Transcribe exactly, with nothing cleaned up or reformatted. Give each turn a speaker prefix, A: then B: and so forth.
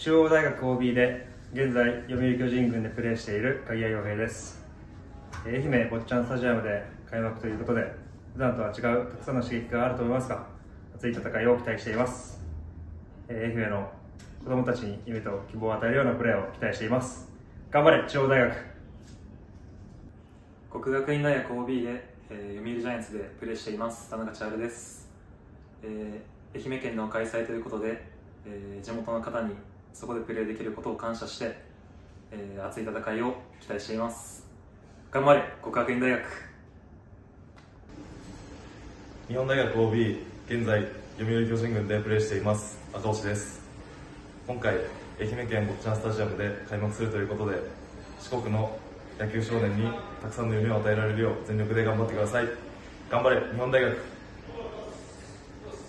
A: 中央大学 オービー で現在読売巨人軍でプレーしている鍵谷陽平です。愛媛坊っちゃんスタジアムで開幕ということで、普段とは違うたくさんの刺激があると思いますが、熱い戦いを期待しています。愛媛の子供たちに夢と希望を与えるようなプレーを期待しています。頑張れ中央大学。
B: 国学院大学 オービー で、えー、読売ジャイアンツでプレーしています田中千春です、えー、愛媛県の開催ということで、えー、地元の方にそこでプレーできることを感謝して、えー、熱い戦いを期待しています。頑張れ国学院大学。
C: 日本大学 オービー、現在読売巨人軍でプレーしています赤星です。今回愛媛県坊っちゃんスタジアムで開幕するということで、四国の野球少年にたくさんの夢を与えられるよう全力で頑張ってください。頑張れ日本大学。